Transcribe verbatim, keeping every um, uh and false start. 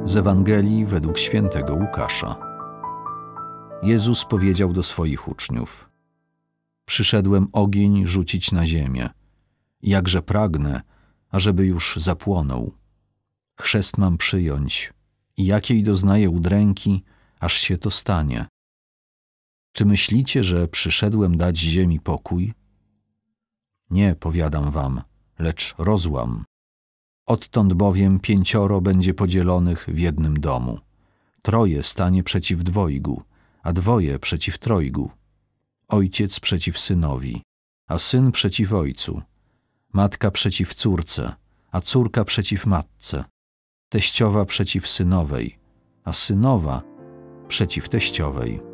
Z Ewangelii według świętego Łukasza. Jezus powiedział do swoich uczniów: Przyszedłem ogień rzucić na ziemię. Jakże pragnę, ażeby już zapłonął. Chrzest mam przyjąć i jakiej doznaję udręki, aż się to stanie. Czy myślicie, że przyszedłem dać ziemi pokój? Nie, powiadam wam, lecz rozłam. Odtąd bowiem pięcioro będzie podzielonych w jednym domu. Troje stanie przeciw dwojgu, a dwoje przeciw trojgu. Ojciec przeciw synowi, a syn przeciw ojcu. Matka przeciw córce, a córka przeciw matce. Teściowa przeciw synowej, a synowa przeciw teściowej.